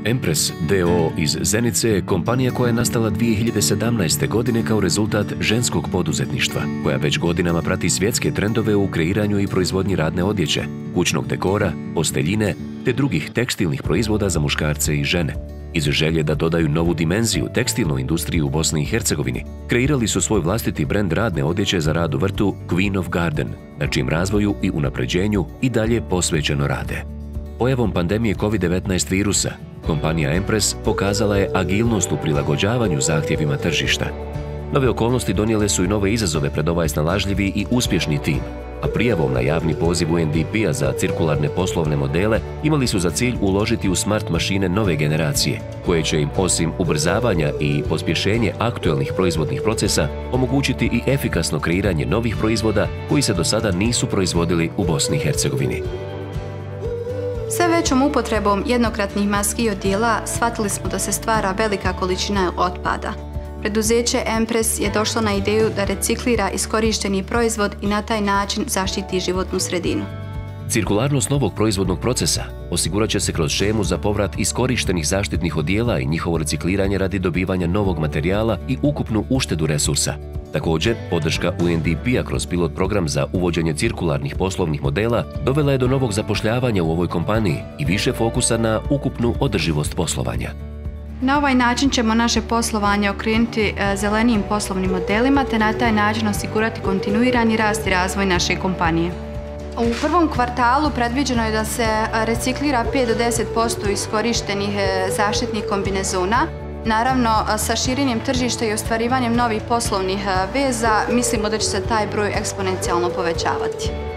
EMPRESS d.o.o. iz Zenice je kompanija koja je nastala 2017. godine kao rezultat ženskog poduzetništva, koja već godinama prati svjetske trendove u kreiranju i proizvodnji radne odjeće, kućnog dekora, posteljine te drugih tekstilnih proizvoda za muškarce i žene. Iz želje da dodaju novu dimenziju tekstilnoj industriji u Bosni i Hercegovini, kreirali su svoj vlastiti brend radne odjeće za rad u vrtu Queen of Garden, na čijem razvoju i unapređenju i dalje posvećeno rade. Pojavom pandemije COVID-19 virusa, kompanija EMPRESS pokazala je agilnost u prilagođavanju zahtjevima tržišta. Nove okolnosti donijele su i nove izazove pred ovaj snalažljivi i uspješni tim, a prijavom na javni poziv UNDP-a za cirkularne poslovne modele imali su za cilj uložiti u smart mašine nove generacije, koje će im osim ubrzavanja i pospješenje aktuelnih proizvodnih procesa omogućiti i efikasno kreiranje novih proizvoda koji se do sada nisu proizvodili u Bosni i Hercegovini. Sve većom upotrebom jednokratnih maski i odijela shvatili smo da se stvara velika količina otpada. Preduzeće EMPRESS je došlo na ideju da reciklira iskorišteni proizvod i na taj način zaštiti životnu sredinu. Cirkularnost novog proizvodnog procesa osigurat će se kroz šemu za povrat iskorištenih zaštitnih odijela i njihovo recikliranje radi dobivanja novog materijala i ukupnu uštedu resursa. Također, podrška UNDP-a kroz pilot program za uvođenje cirkularnih poslovnih modela dovela je do novog zapošljavanja u ovoj kompaniji i više fokusa na ukupnu održivost poslovanja. Na ovaj način ćemo naše poslovanje okrenuti zelenijim poslovnim modelima te na taj način osigurati kontinuirani rast i razvoj naše kompanije. U prvom kvartalu predviđeno je da se reciklira 5 do 10% iskorištenih zaštitnih kombinezona. Naravno, sa širenjem tržišta i ostvarivanjem novih poslovnih veza, mislimo da će se taj broj eksponencijalno povećavati.